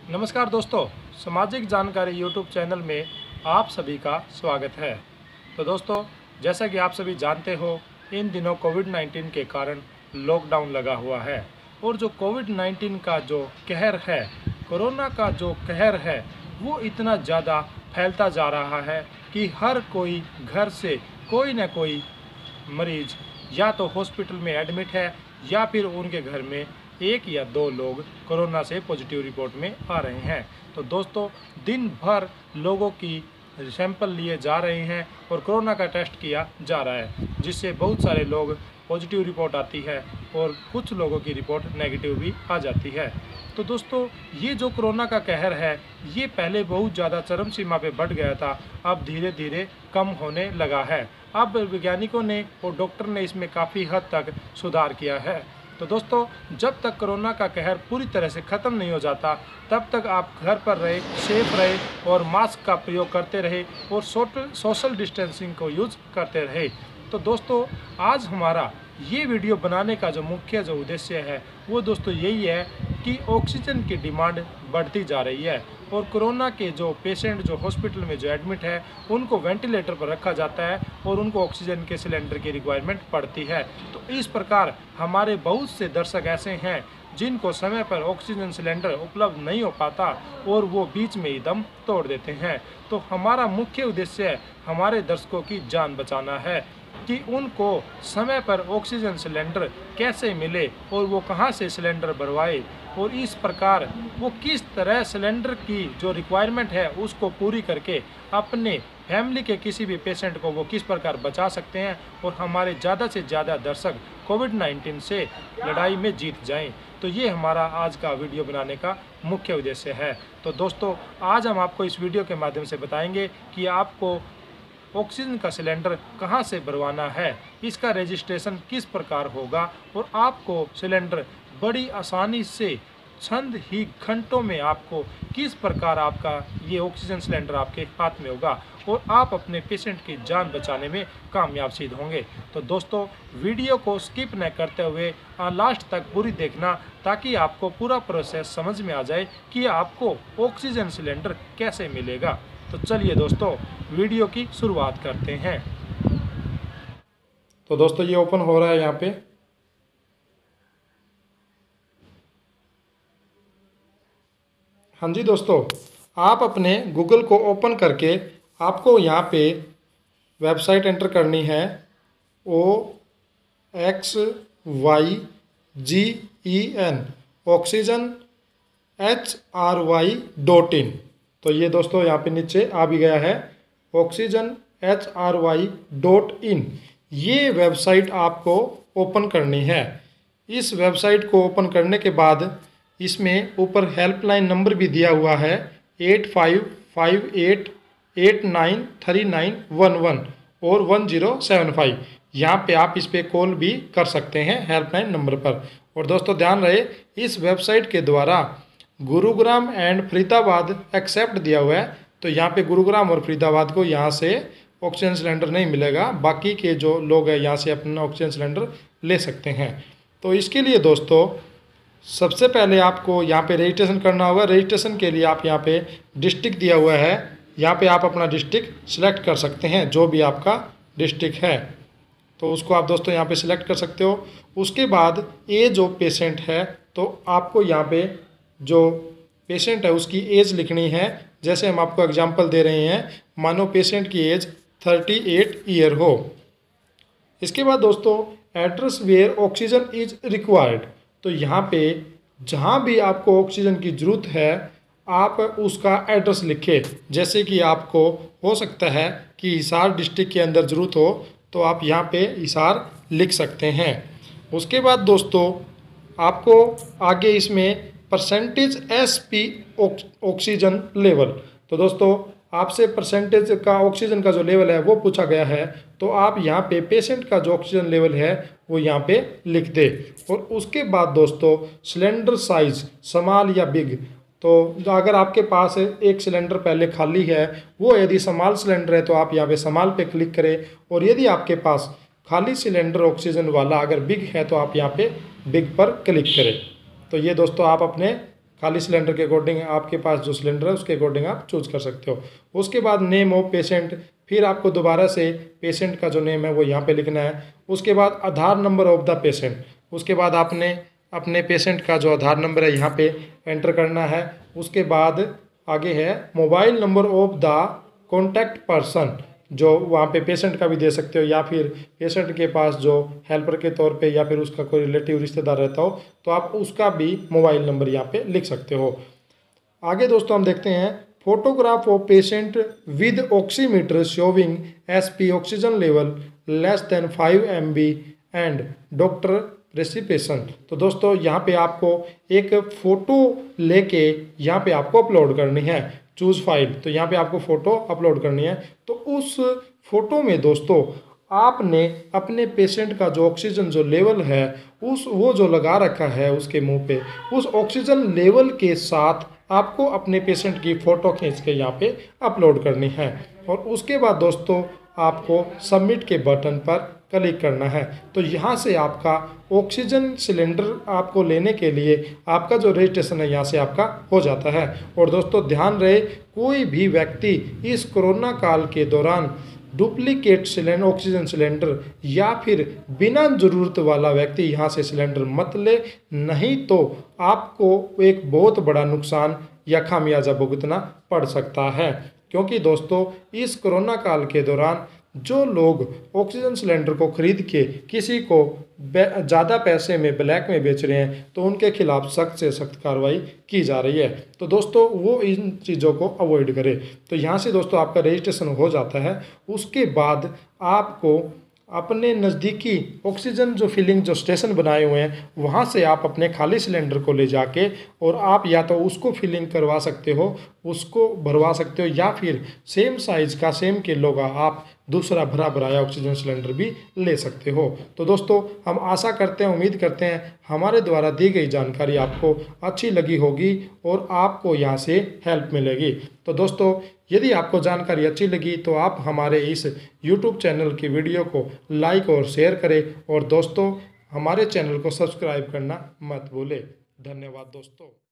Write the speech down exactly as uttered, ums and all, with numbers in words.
नमस्कार दोस्तों, सामाजिक जानकारी यूट्यूब चैनल में आप सभी का स्वागत है। तो दोस्तों, जैसा कि आप सभी जानते हो, इन दिनों कोविड नाइन्टीन के कारण लॉकडाउन लगा हुआ है और जो कोविड नाइन्टीन का जो कहर है, कोरोना का जो कहर है, वो इतना ज़्यादा फैलता जा रहा है कि हर कोई घर से कोई न कोई मरीज या तो हॉस्पिटल में एडमिट है या फिर उनके घर में एक या दो लोग कोरोना से पॉजिटिव रिपोर्ट में आ रहे हैं। तो दोस्तों, दिन भर लोगों की सैंपल लिए जा रहे हैं और कोरोना का टेस्ट किया जा रहा है, जिससे बहुत सारे लोग पॉजिटिव रिपोर्ट आती है और कुछ लोगों की रिपोर्ट नेगेटिव भी आ जाती है। तो दोस्तों, ये जो कोरोना का कहर है, ये पहले बहुत ज़्यादा चरम सीमा पे बढ़ गया था, अब धीरे धीरे कम होने लगा है। अब वैज्ञानिकों ने और डॉक्टर ने इसमें काफ़ी हद तक सुधार किया है। तो दोस्तों, जब तक कोरोना का कहर पूरी तरह से ख़त्म नहीं हो जाता, तब तक आप घर पर रहे, सेफ रहे और मास्क का प्रयोग करते रहे और सोशल डिस्टेंसिंग को यूज़ करते रहे। तो दोस्तों, आज हमारा ये वीडियो बनाने का जो मुख्य जो उद्देश्य है, वो दोस्तों यही है कि ऑक्सीजन की डिमांड बढ़ती जा रही है और कोरोना के जो पेशेंट जो हॉस्पिटल में जो एडमिट है, उनको वेंटिलेटर पर रखा जाता है और उनको ऑक्सीजन के सिलेंडर की रिक्वायरमेंट पड़ती है। तो इस प्रकार हमारे बहुत से दर्शक ऐसे हैं जिनको समय पर ऑक्सीजन सिलेंडर उपलब्ध नहीं हो पाता और वो बीच में ही दम तोड़ देते हैं। तो हमारा मुख्य उद्देश्य हमारे दर्शकों की जान बचाना है कि उनको समय पर ऑक्सीजन सिलेंडर कैसे मिले और वो कहाँ से सिलेंडर भरवाए और इस प्रकार वो किस तरह सिलेंडर की जो रिक्वायरमेंट है उसको पूरी करके अपने फैमिली के किसी भी पेशेंट को वो किस प्रकार बचा सकते हैं और हमारे ज़्यादा से ज़्यादा दर्शक कोविड नाइन्टीन से लड़ाई में जीत जाएं। तो ये हमारा आज का वीडियो बनाने का मुख्य उद्देश्य है। तो दोस्तों, आज हम आपको इस वीडियो के माध्यम से बताएंगे कि आपको ऑक्सीजन का सिलेंडर कहां से भरवाना है, इसका रजिस्ट्रेशन किस प्रकार होगा और आपको सिलेंडर बड़ी आसानी से चंद ही घंटों में आपको किस प्रकार आपका ये ऑक्सीजन सिलेंडर आपके हाथ में होगा और आप अपने पेशेंट की जान बचाने में कामयाब सिद्ध होंगे। तो दोस्तों, वीडियो को स्किप न करते हुए लास्ट तक पूरी देखना, ताकि आपको पूरा प्रोसेस समझ में आ जाए कि आपको ऑक्सीजन सिलेंडर कैसे मिलेगा। तो चलिए दोस्तों, वीडियो की शुरुआत करते हैं। तो दोस्तों, ये ओपन हो रहा है यहाँ पे। हाँ जी दोस्तों, आप अपने गूगल को ओपन करके आपको यहाँ पे वेबसाइट एंटर करनी है, O X Y G E N oxygen H R Y dot in. तो ये दोस्तों यहाँ पे नीचे आ भी गया है, oxygen H R Y dot in. ये वेबसाइट आपको ओपन करनी है। इस वेबसाइट को ओपन करने के बाद इसमें ऊपर हेल्पलाइन नंबर भी दिया हुआ है, eight five five eight eight nine three nine one one और वन ज़ीरो सेवन फाइव। यहाँ पे आप इस पे कॉल भी कर सकते हैं हेल्पलाइन नंबर पर। और दोस्तों, ध्यान रहे, इस वेबसाइट के द्वारा गुरुग्राम एंड फरीदाबाद एक्सेप्ट दिया हुआ है। तो यहाँ पे गुरुग्राम और फरीदाबाद को यहाँ से ऑक्सीजन सिलेंडर नहीं मिलेगा, बाकी के जो लोग हैं यहाँ से अपना ऑक्सीजन सिलेंडर ले सकते हैं। तो इसके लिए दोस्तों, सबसे पहले आपको यहाँ पे रजिस्ट्रेशन करना होगा। रजिस्ट्रेशन के लिए आप यहाँ पे डिस्ट्रिक्ट दिया हुआ है, यहाँ पे आप अपना डिस्ट्रिक्ट सिलेक्ट कर सकते हैं, जो भी आपका डिस्ट्रिक्ट है तो उसको आप दोस्तों यहाँ पे सिलेक्ट कर सकते हो। उसके बाद एज ऑफ पेशेंट है, तो आपको यहाँ पे जो पेशेंट है उसकी एज लिखनी है। जैसे हम आपको एग्जांपल दे रहे हैं, मानो पेशेंट की एज थर्टी एट ईयर हो। इसके बाद दोस्तों, address where oxygen is required. तो यहाँ पे जहाँ भी आपको ऑक्सीजन की ज़रूरत है, आप उसका एड्रेस लिखें। जैसे कि आपको हो सकता है कि हिसार डिस्ट्रिक्ट के अंदर ज़रूरत हो, तो आप यहाँ पे हिसार लिख सकते हैं। उसके बाद दोस्तों, आपको आगे इसमें percentage S P oxygen level. तो दोस्तों, आपसे परसेंटेज का ऑक्सीजन का जो लेवल है वो पूछा गया है, तो आप यहाँ पे पेशेंट का जो ऑक्सीजन लेवल है वो यहाँ पे लिख दे। और उसके बाद दोस्तों, सिलेंडर साइज स्मॉल या बिग। तो अगर आपके पास एक सिलेंडर पहले खाली है, वो यदि स्मॉल सिलेंडर है तो आप यहाँ पे स्मॉल पे क्लिक करें, और यदि आपके पास खाली सिलेंडर ऑक्सीजन वाला अगर बिग है तो आप यहाँ पे बिग पर क्लिक करें। तो ये दोस्तों, आप अपने खाली सिलेंडर के अकॉर्डिंग आपके पास जो सिलेंडर है उसके अकॉर्डिंग आप चूज कर सकते हो। उसके बाद नेम ऑफ पेशेंट, फिर आपको दोबारा से पेशेंट का जो नेम है वो यहाँ पे लिखना है। उसके बाद Aadhaar number of the patient, उसके बाद आपने अपने पेशेंट का जो आधार नंबर है यहाँ पे एंटर करना है। उसके बाद आगे है mobile number of the contact person, जो वहाँ पे पेशेंट का भी दे सकते हो या फिर पेशेंट के पास जो हेल्पर के तौर पे या फिर उसका कोई रिलेटिव रिश्तेदार रहता हो तो आप उसका भी मोबाइल नंबर यहाँ पे लिख सकते हो। आगे दोस्तों हम देखते हैं photograph of patient with oximeter showing S P oxygen level less than five M B and doctor precipitation. तो दोस्तों यहाँ पे आपको एक फ़ोटो लेके यहाँ पे आपको अपलोड करनी है, चूज़ फाइल। तो यहाँ पे आपको फ़ोटो अपलोड करनी है। तो उस फोटो में दोस्तों आपने अपने पेशेंट का जो ऑक्सीजन जो लेवल है उस वो जो लगा रखा है उसके मुंह पे, उस ऑक्सीजन लेवल के साथ आपको अपने पेशेंट की फ़ोटो खींच के यहाँ पे अपलोड करनी है। और उसके बाद दोस्तों आपको सबमिट के बटन पर क्लिक करना है। तो यहाँ से आपका ऑक्सीजन सिलेंडर आपको लेने के लिए आपका जो रजिस्ट्रेशन है यहाँ से आपका हो जाता है। और दोस्तों ध्यान रहे, कोई भी व्यक्ति इस कोरोना काल के दौरान डुप्लीकेट सिलेंडर ऑक्सीजन सिलेंडर या फिर बिना ज़रूरत वाला व्यक्ति यहाँ से सिलेंडर मत ले, नहीं तो आपको एक बहुत बड़ा नुकसान या खामियाजा भुगतना पड़ सकता है। क्योंकि दोस्तों इस कोरोना काल के दौरान जो लोग ऑक्सीजन सिलेंडर को खरीद के किसी को ज़्यादा पैसे में ब्लैक में बेच रहे हैं तो उनके खिलाफ सख्त से सख्त कार्रवाई की जा रही है। तो दोस्तों वो इन चीज़ों को अवॉइड करें। तो यहाँ से दोस्तों आपका रजिस्ट्रेशन हो जाता है। उसके बाद आपको अपने नज़दीकी ऑक्सीजन जो फिलिंग जो स्टेशन बनाए हुए हैं वहाँ से आप अपने खाली सिलेंडर को ले जाके और आप या तो उसको फिलिंग करवा सकते हो, उसको भरवा सकते हो, या फिर सेम साइज़ का सेम किलो का आप दूसरा भरा भराया ऑक्सीजन सिलेंडर भी ले सकते हो। तो दोस्तों हम आशा करते हैं, उम्मीद करते हैं हमारे द्वारा दी गई जानकारी आपको अच्छी लगी होगी और आपको यहाँ से हेल्प मिलेगी। तो दोस्तों यदि आपको जानकारी अच्छी लगी तो आप हमारे इस यूट्यूब चैनल की वीडियो को लाइक और शेयर करें और दोस्तों हमारे चैनल को सब्सक्राइब करना मत भूलें। धन्यवाद दोस्तों।